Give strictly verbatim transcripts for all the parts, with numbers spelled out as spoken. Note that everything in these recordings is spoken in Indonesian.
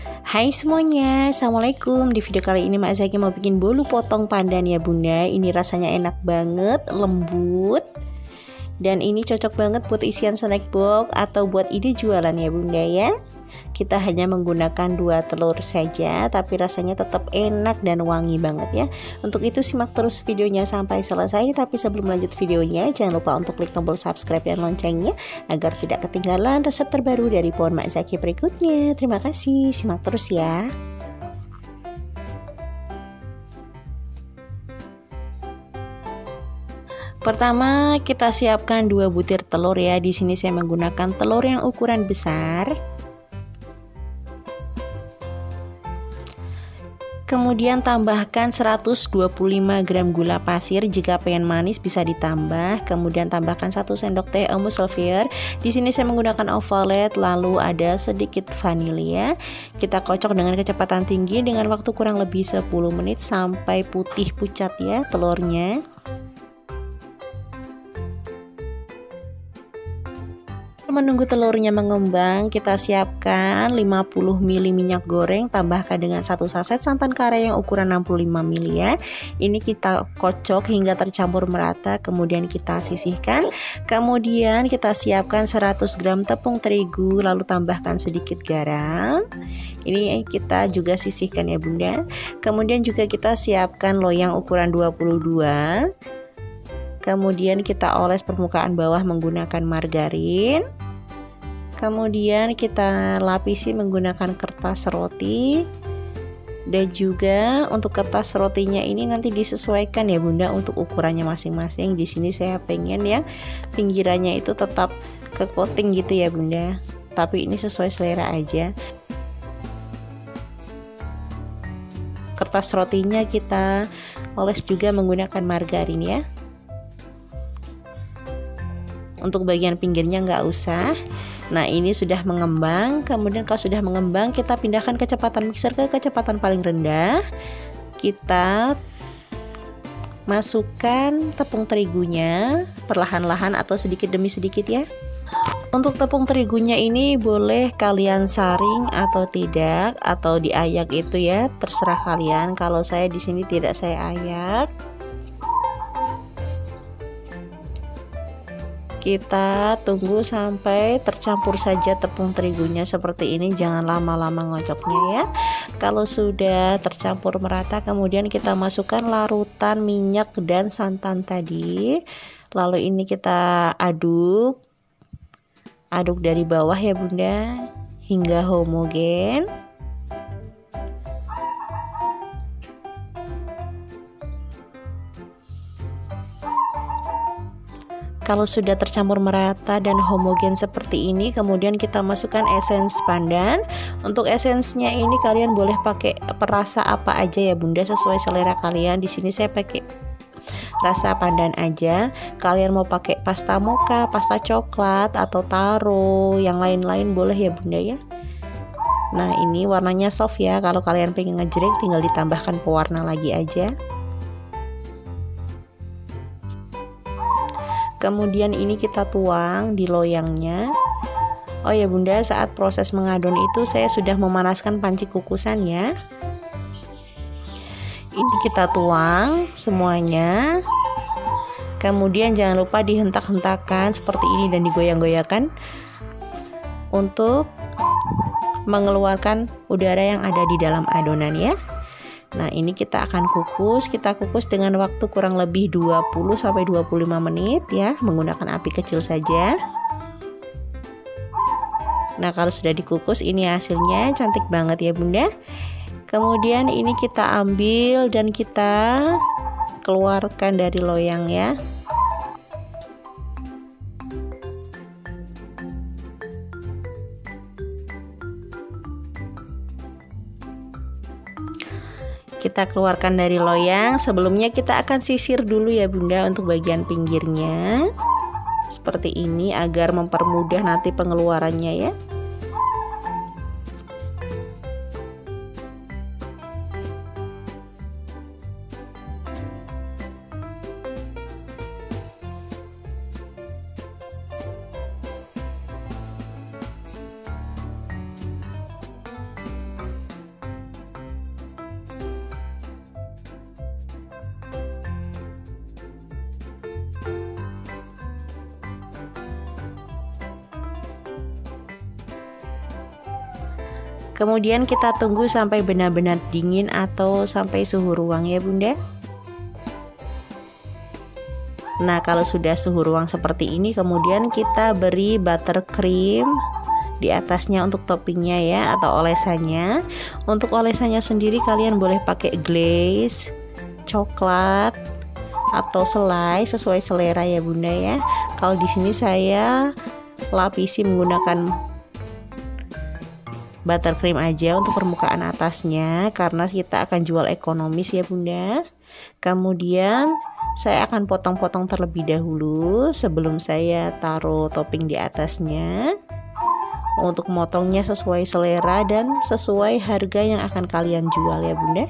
Hai semuanya, Assalamualaikum. Di video kali ini Mak Zaki mau bikin bolu potong pandan ya bunda. Ini rasanya enak banget, lembut. Dan ini cocok banget buat isian snack box atau buat ide jualan ya bunda ya. Kita hanya menggunakan dua telur saja, tapi rasanya tetap enak dan wangi banget ya. Untuk itu simak terus videonya sampai selesai. Tapi sebelum lanjut videonya, jangan lupa untuk klik tombol subscribe dan loncengnya agar tidak ketinggalan resep terbaru dari pohon Mak Zaki berikutnya. Terima kasih, simak terus ya. Pertama, kita siapkan dua butir telur ya. Di sini saya menggunakan telur yang ukuran besar. Kemudian tambahkan seratus dua puluh lima gram gula pasir, jika pengen manis bisa ditambah. Kemudian tambahkan satu sendok teh emulsifier. Di sini saya menggunakan ovalet, lalu ada sedikit vanilya. Kita kocok dengan kecepatan tinggi dengan waktu kurang lebih sepuluh menit sampai putih pucat ya telurnya. Menunggu telurnya mengembang, kita siapkan lima puluh mililiter minyak goreng, tambahkan dengan satu saset santan kare yang ukuran enam puluh lima mililiter ya. Ini kita kocok hingga tercampur merata, kemudian kita sisihkan. Kemudian kita siapkan seratus gram tepung terigu, lalu tambahkan sedikit garam. Ini kita juga sisihkan ya bunda. Kemudian juga kita siapkan loyang ukuran dua puluh dua. Kemudian kita oles permukaan bawah menggunakan margarin. Kemudian kita lapisi menggunakan kertas roti. Dan juga untuk kertas rotinya ini nanti disesuaikan ya bunda untuk ukurannya masing-masing. Di sini saya pengen ya pinggirannya itu tetap ke coating gitu ya bunda. Tapi ini sesuai selera aja. Kertas rotinya kita oles juga menggunakan margarin ya. Untuk bagian pinggirnya nggak usah. Nah ini sudah mengembang. Kemudian kalau sudah mengembang, kita pindahkan kecepatan mixer ke kecepatan paling rendah. Kita masukkan tepung terigunya perlahan-lahan atau sedikit demi sedikit ya. Untuk tepung terigunya ini boleh kalian saring atau tidak, atau diayak itu ya, terserah kalian. Kalau saya di sini tidak saya ayak. Kita tunggu sampai tercampur saja tepung terigunya seperti ini, jangan lama-lama ngocoknya ya. Kalau sudah tercampur merata, kemudian kita masukkan larutan minyak dan santan tadi. Lalu ini kita aduk. Aduk dari bawah ya bunda, hingga homogen. Kalau sudah tercampur merata dan homogen seperti ini, kemudian kita masukkan esens pandan. Untuk esensnya ini kalian boleh pakai perasa apa aja ya bunda, sesuai selera kalian. Di sini saya pakai rasa pandan aja. Kalian mau pakai pasta mocha, pasta coklat, atau taro, yang lain-lain boleh ya bunda ya. Nah ini warnanya soft ya. Kalau kalian pengen ngejreng tinggal ditambahkan pewarna lagi aja. Kemudian ini kita tuang di loyangnya. Oh ya bunda, saat proses mengadon itu saya sudah memanaskan panci kukusan ya. Ini kita tuang semuanya. Kemudian jangan lupa dihentak-hentakan seperti ini dan digoyang-goyangkan untuk mengeluarkan udara yang ada di dalam adonan ya. Nah ini kita akan kukus. Kita kukus dengan waktu kurang lebih dua puluh sampai dua puluh lima menit ya, menggunakan api kecil saja. Nah kalau sudah dikukus ini hasilnya cantik banget ya bunda. Kemudian ini kita ambil dan kita keluarkan dari loyang ya. Kita keluarkan dari loyang. Sebelumnya kita akan sisir dulu ya bunda untuk bagian pinggirnya seperti ini agar mempermudah nanti pengeluarannya ya. Kemudian kita tunggu sampai benar-benar dingin atau sampai suhu ruang ya Bunda. Nah, kalau sudah suhu ruang seperti ini, kemudian kita beri buttercream di atasnya untuk toppingnya ya, atau olesannya. Untuk olesannya sendiri kalian boleh pakai glaze, coklat, atau selai sesuai selera ya Bunda ya. Kalau di sini saya lapisi menggunakan buttercream aja untuk permukaan atasnya, karena kita akan jual ekonomis ya Bunda. Kemudian saya akan potong-potong terlebih dahulu sebelum saya taruh topping di atasnya. Untuk motongnya sesuai selera dan sesuai harga yang akan kalian jual ya Bunda.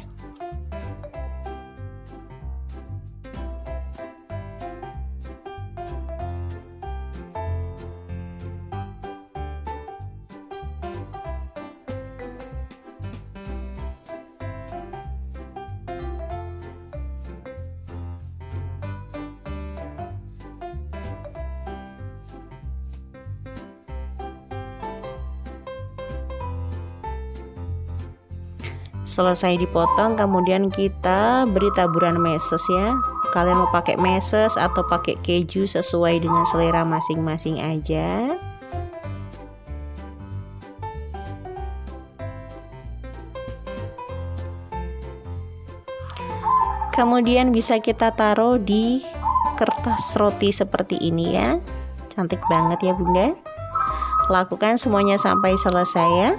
Selesai dipotong, kemudian kita beri taburan meses ya. Kalian mau pakai meses atau pakai keju sesuai dengan selera masing-masing aja. Kemudian bisa kita taruh di kertas roti seperti ini ya. Cantik banget ya Bunda. Lakukan semuanya sampai selesai ya.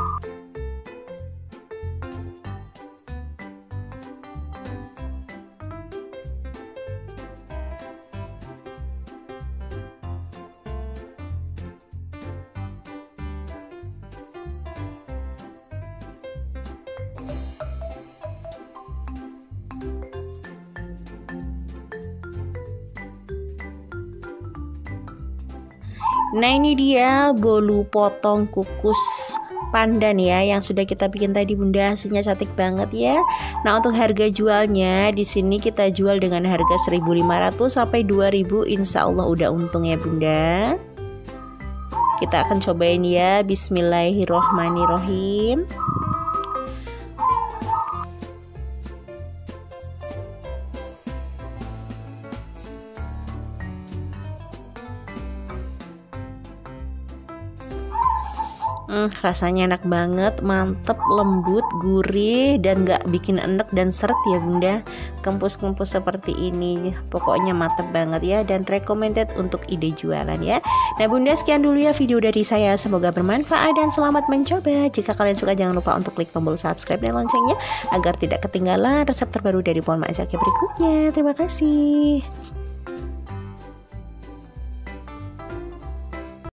Nah, ini dia bolu potong kukus pandan ya yang sudah kita bikin tadi Bunda. Hasilnya cantik banget ya. Nah, untuk harga jualnya di sini kita jual dengan harga seribu lima ratus sampai dua ribu, insya Allah udah untung ya Bunda. Kita akan cobain ya. Bismillahirrohmanirrohim. Hmm, rasanya enak banget, mantep, lembut, gurih, dan gak bikin enek dan seret ya Bunda. Kempus-kempus seperti ini, pokoknya mantep banget ya, dan recommended untuk ide jualan ya. Nah Bunda, sekian dulu ya video dari saya, semoga bermanfaat dan selamat mencoba. Jika kalian suka jangan lupa untuk klik tombol subscribe dan loncengnya agar tidak ketinggalan resep terbaru dari Pohon Mak Zakia berikutnya. Terima kasih.